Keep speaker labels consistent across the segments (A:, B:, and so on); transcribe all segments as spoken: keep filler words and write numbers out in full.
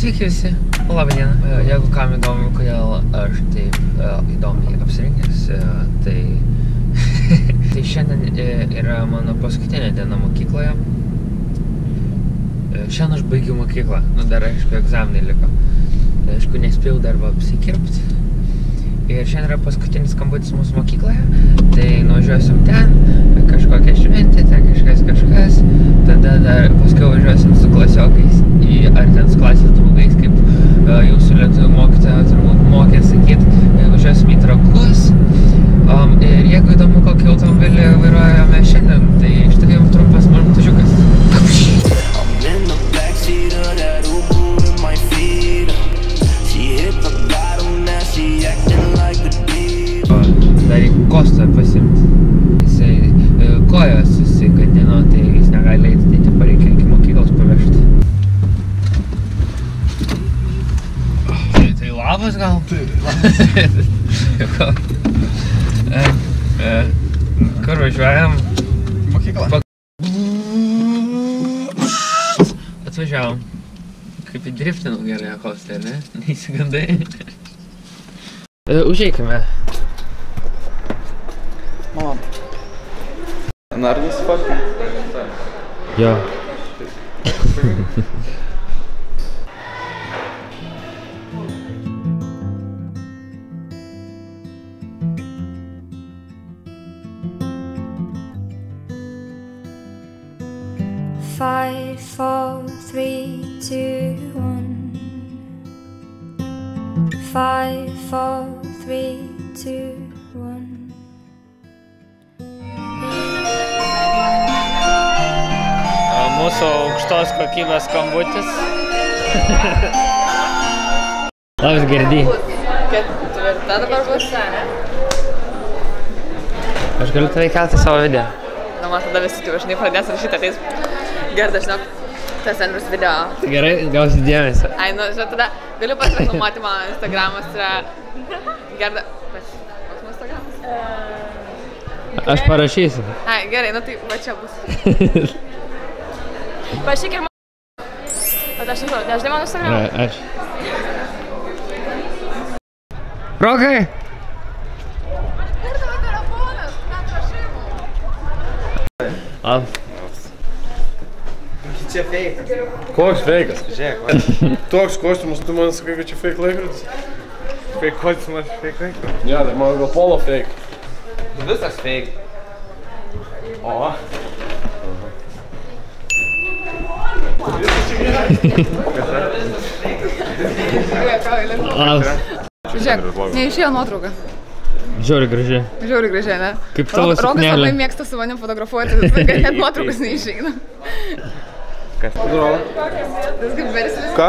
A: Sveiki visi, labą dieną. Jeigu kam įdomu, kodėl aš taip įdomiai apsirinkęs, tai, tai šiandien yra mano paskutinė diena mokykloje. Šiandien aš baigiu mokyklą, nu dar aišku egzaminai liko. Aišku, nespėjau dar apsikirpti. Ir šiandien yra paskutinis skambutis mūsų mokykloje, tai nuvažiuosim ten, kažkokią šventę, ten kažkas kažkas, tada dar paskui važiuosim su klasiokais, į, ar ten su klasės draugais, kaip uh, jūsų lietuvių mokytoja turbūt mokė sakyt, važiuosim į Trakus. Um, ir jeigu įdomu, kokį automobilį vairuojame šiandien, tai štai jums trumpas marmatužiukas. Dar į Kostą pasimt. Jisai kojas susigadino, tai jis negali eiti, tai tipo reikia iki mokyklos pavežti. Tai, tai labas gal? Labas. Kur važiuojam?
B: Mokyklą.
A: Atvažiavom. Kaip į driftinau gerai Kostą, ne? Neįsigandai. Užeikime.
B: Mama. Narnis faktai?
A: Jo.
C: Five, four, three, two, one. Five, four, three, two, one.
A: Mūsų aukštos kokybės skambutis. Labas, Gerdy.
D: Ketvirta dabar bus, ne?
A: Aš galiu tave įkelti savo video.
D: Na, man tada visi tik, aš nepradės rašyti, ateis Gerda, žinok, tas Andrius video.
A: Gerai, gausi dėmesio.
D: Ai, nu, žinok, tada galiu pasireklamuoti, mano Instagramas yra Gerda. Koks mano Instagramas?
A: Aš parašysiu.
D: Ai, gerai, nu tai va čia bus. Parašyk ir man. Bet aš nežinau, nežinai mano Instagramą?
A: Aš. Rokai!
D: Ir tavo telefonas, net rašymų.
A: Labas.
B: Čia fake.
E: Koks feikas?
B: Žiūrėk,
E: Toks kostiumas, tu man sakai, kad čia fake laikrodis?
B: fake kostiumas, fake laikrodis.
E: Ne, tai man gal polo fake.
B: Visas fake. O.
A: Labas.
D: Žiūrėk, neišėjo nuotrauka.
A: Žiauriai gražiai.
D: Žiauriai gražiai, ne?
A: Kaip tavo
D: Rokas
A: suknelė.
D: labai mėgsta su manim fotografuoti, kad net nuotraukas neišeina.
B: Kas?
D: Tas kaip verslis.
B: Ką?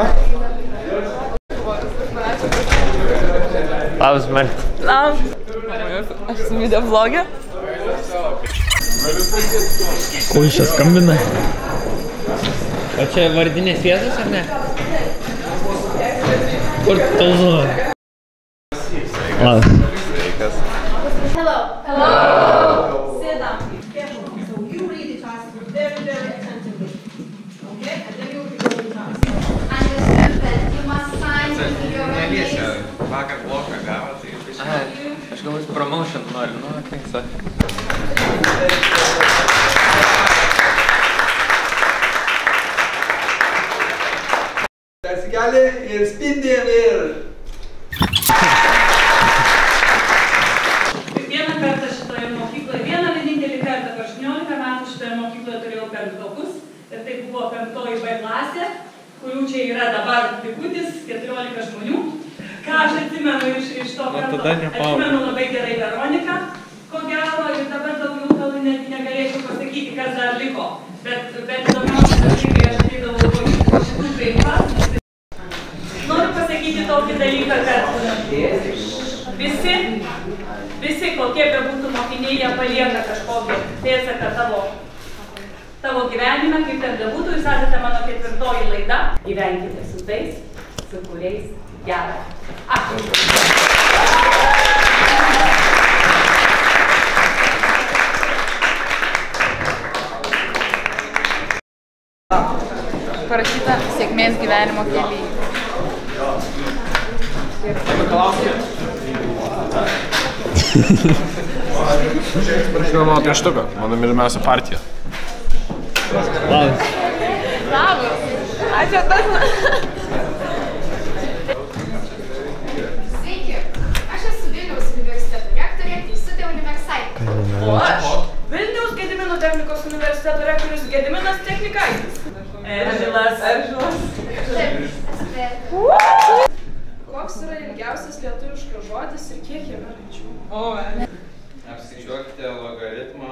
A: Labas, Marta.
D: Labas. Aš esu video vlogė.
A: Ko iš čia skambina? O čia vardinės vietos, ar ne? Kur tauzu? Labas.
F: Hello. Hello. Sit down. Careful. So you read the task very, very attentively. Okay? And then you will go the task.
C: Understand that you must sign with your name.
B: Vakar bloką gavo, tai jau
A: Aha, aš galbūt promotion noriu, nu, kaip sa.
B: Persikeli ir spindėm ir...
F: Vieną kartą šitoje mokykloje, vieną vienintelį kartą per aštuoniolika metų šitoje mokykloje turėjau penktokus ir tai buvo penktoji B klasė, kurių čia yra dabar likutis, keturiolika žmonių. Ką aš atsimenu iš, iš to karto? Atsimenu labai gerai Veroniką, ko gero, ir dabar daugiau kalbų net negalėčiau pasakyti, kas dar liko. Bet, bet įdomiausia dalykai aš ateidavau po šitų breikfastų. Noriu pasakyti tokį dalyką, kad visi, visi kokie bebūtų mokiniai, jie palieka kažkokį pėdsaką tavo, tavo gyvenime, kaip ten bebūtų, jūs esate mano ketvirtoji laida. Gyvenkite su tais, su kuriais gera. Ačiū.
D: Parašyta sėkmės gyvenimo kelyje.
E: Prašau mano pieštuką, mano mylimiausia partija.
A: Labas.
D: Labas. Ačiū tas.
C: Sveiki, aš esu Vilniaus universiteto rektorė Teisutė Universiaitė.
F: O aš Vilniaus Gedimino technikos universiteto rektorius Gediminas Technikaitis. Eržilas. Eržilas.
C: Taip, esu Vėlė.
F: Koks yra ilgiausias lietuviškas žodis ir kiek jame raidžių? O,
B: Apskaičiuokite logaritmą.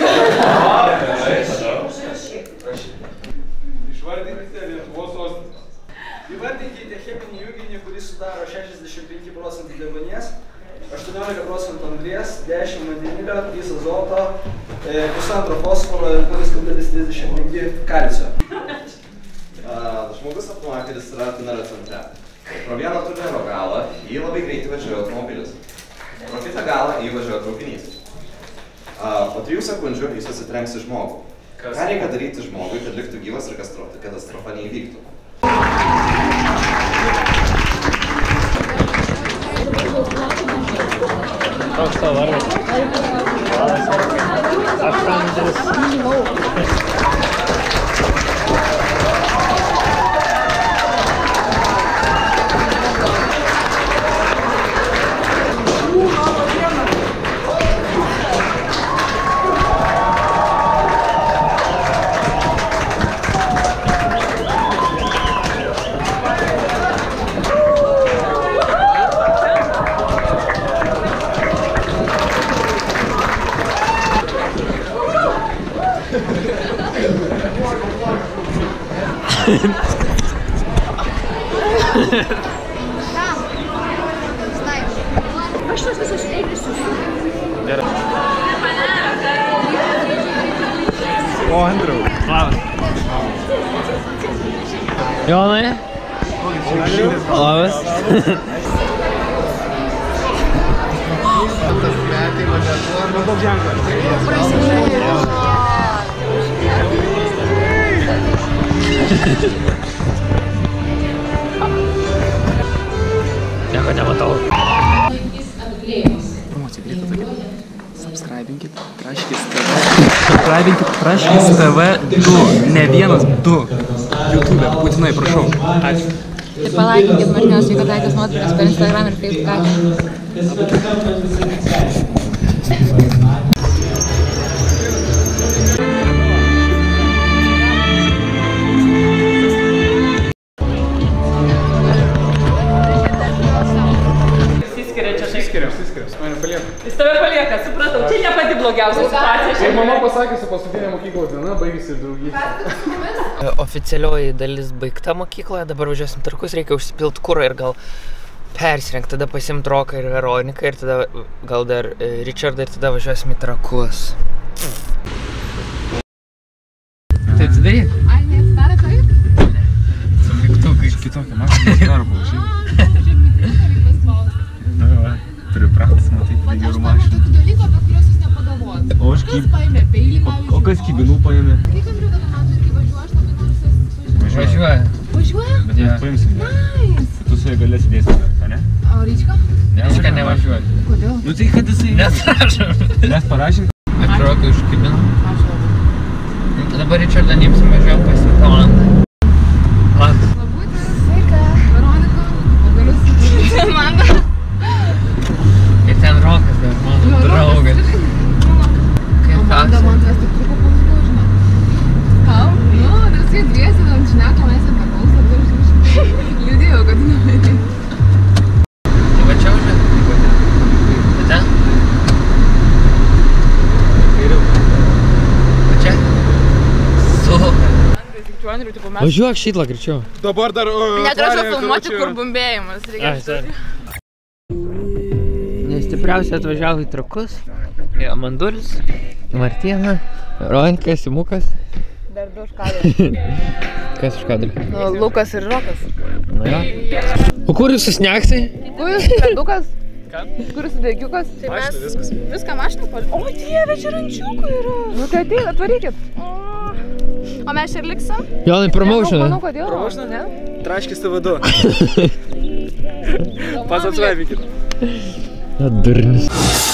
G: Išvardinkite Lietuvos sostinę. Įvardinkite cheminį junginį, kuris sudaro šešiasdešimt penki procentai deguonies, aštuoniolika procentų anglies, dešimt vandenilio, trys azoto, pusantro fosforo ir nulis kablelis trisdešimt penki kalcio.
H: Žmogus apnuoja, kad jis yra tunelio centre. Pro vieną tunelio galą jį labai greitai važiuoja automobilis. Pro kitą galą jį važiuoja traukinys. Po trijų sekundžių jis atsitrenks į žmogų. Ką reikia daryti žmogui, kad liktų gyvas ir katastrofa neįvyktų?
A: Koks tavo vardas? Aš Andrius.
C: Aš tuos visus eilisius.
E: O, Andriau.
A: Labas. Jonai. Labas. Nieko nematau.
I: Promocija greita tokia. Subscribinkit, Traškis T V. Subscribinkit Traškis T V du, ne vienas, du. YouTube, būtinai, prašau. Ačiū.
D: Ir palaikinkit marnios, jeigu laikas nuotraukas per Instagram ir Facebook.
F: Jis tave palieka, supratau. Čia ne pati blogiausia situacija.
E: Kaip mama pasakė, su paskutinė mokyklos diena baigėsi draugystė.
A: Oficialioji dalis baigta mokykloje, dabar važiuosim Trakus, reikia užsipilti kurą ir gal persirengti, tada pasiimti Roką ir Veroniką ir tada gal dar Richardą ir tada važiuosim į Trakus. Tai atsidaryk?
D: Ai, neatsidaro taip?
A: Su mygtukais.
E: Kitokia mašina darbo, žinai. Turiu praktis matyti tai gerų mašinų.
D: Tokių dalykų, apie kuriuos jūs nepagalvojat.
E: O aš kaip...
D: Paėmė peilį, pavyzdžiui.
E: O kas kibinų paėmė?
D: Kaip kambriuką tu man turi, kai važiuoju, aš labai noriu susipažinti.
A: Važiuoja.
D: Važiuoja?
E: Bet mes paimsim.
D: Nice.
E: Tu su jie galėsi dėsti, ar ne?
D: O Ryčka?
A: Ryčka nevažiuoja.
D: Kodėl?
E: Nu tai kad jisai...
A: Mes rašom.
E: Mes parašym.
A: Atrodo, kai užkibinam. Dabar Richardą neimsim, važiuojam pasimti Olantą. Olantą.
D: Labutis. Sveika. Veronika. Pagaliau susipažinti. Amanda.
A: Ir ten Rokas dar, mano draugas. Kaip
D: Amanda man tas tik truko palaikau, žinok. Tau? Nu, dar jisai dviesi, man šneka, mes apie klausą, dar aš liūdėjau, kad nuvedė.
A: Tai va čia užvė? Tai ten? Kairiau. Va čia? Su. Važiuok šytlą greičiau.
E: Dabar dar...
D: Negražu filmuoti, kur bumbėjimas.
A: Ai, sorry. Stipriausiai atvažiavo į Trakus, į Amandulis, į Martyną, Veronika, Simukas.
D: Dar du už kadrą.
A: Kas už kadrą?
D: Nu, Lukas ir Rokas.
A: Nu jo. O kur jūsų sneksai?
D: Kur jūsų pedukas? Kur jūsų degiukas? Tai mes
E: viskas.
D: viską mašiną palikome. O dieve, čia rančiukų yra. Nu tai ateina, atvarykit. O mes čia ir liksim?
A: Jonai, promotioną.
D: Manau, kodėl?
E: Promotioną? Traškis T V du.
I: Pats atsveikinkit.
A: Durnis.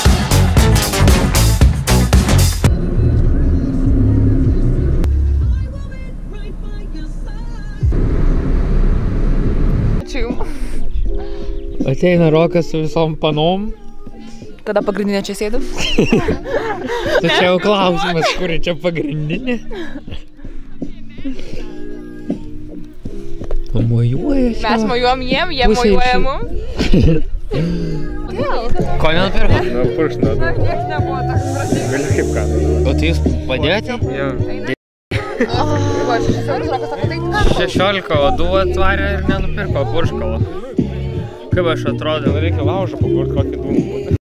A: Ateina Rokas su visom panom.
D: Kada pagrindinė čia sėdu?
A: Tai čia jau klausimas, kuri čia pagrindinė. Mojuoja čia.
D: Mes mojuojam jiem, jie mojuoja mum.
A: Ko nenupirko?
E: Nu, purkšna.
D: Niekas nebuvo toks prastas.
E: Gali kaip ką.
A: O tai jūs padėjote?
E: Jo.
A: šešiolika, o du atvarė ir nenupirko purškalo. Kaip aš atrodau?
E: Reikia laužą pagurt kokį dūmų būti.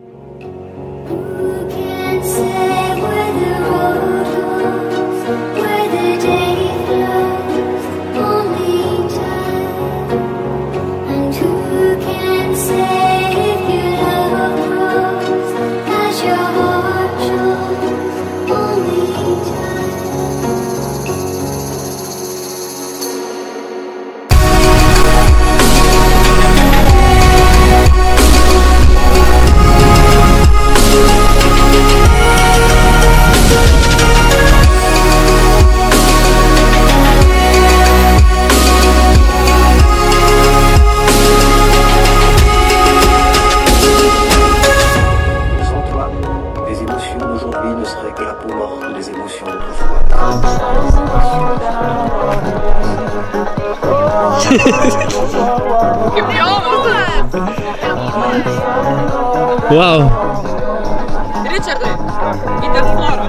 A: Wow.
D: Richardai, Interflora.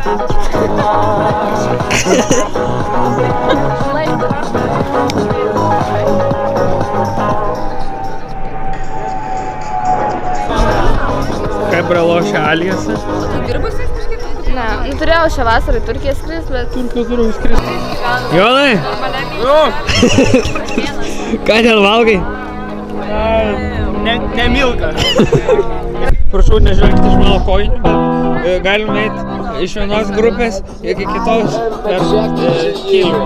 A: Kaip pralošia Aliasą?
D: Tu dirbus kažkaip?
C: Ne, nu turėjau šią vasarą į Turkiją skrist, bet...
A: Turkiją turiu skristi. Jonai? Ką ten valgai?
I: Ne, ne milka.
A: Prašau nežvelgti iš mano kojinių, bet galim eiti iš vienos grupės iki kitos per kelių.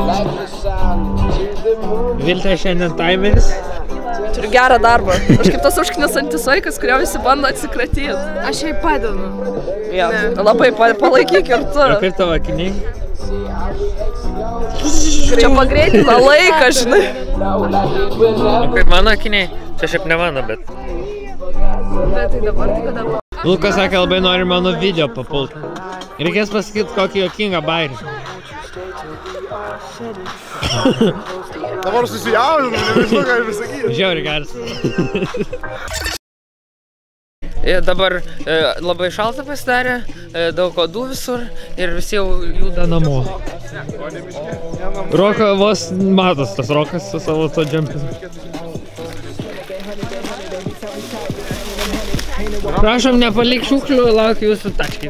A: Viltė šiandien taimeris.
D: Turiu gerą darbą. Aš kaip tas užknisantis vaikas, kurio visi bando atsikratyti. Aš jai padedu. Ja, labai palaikyk ir tu.
A: Ir kaip tavo akiniai?
D: Čia pagreitina laiką, žinai.
A: O kaip mano akiniai? Čia šiaip ne mano, bet...
D: Bet tai dabar, tai kada...
A: Lukas sakė, labai nori mano video papult. Reikės pasakyti kokį juokingą bairį.
E: Dabar susijaudinu, nežinau, ką ir pasakyti.
A: Žiauri geras. Dabar labai šalta pasidarė, daug odų visur ir visi jau juda namo. Roko vos matos tas Rokas su savo to džempinu. Prašom, nepalik šiukšlių, laukiu jūsų taškį.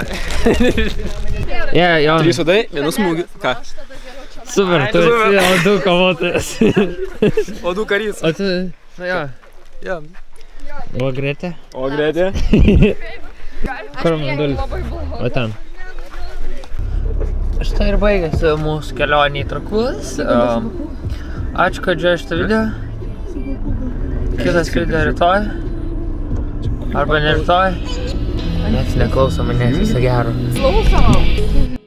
A: Yeah, jo.
I: Trys odai, vienu smūgiu. Ką?
A: Super, tu esi odų kovotojas.
I: Odų karys.
A: O tu, nu jo.
I: Jo.
A: O Gretė?
I: O Gretė?
A: Kur mandulis? O ten. Štai ir baigėsi mūsų kelionė į Trakus. Ačiū, kad žiūrėjo šitą video. Kitas video rytoj. Arba ne rytoj. Niekas neklauso manęs, viso gero.
D: Klausom.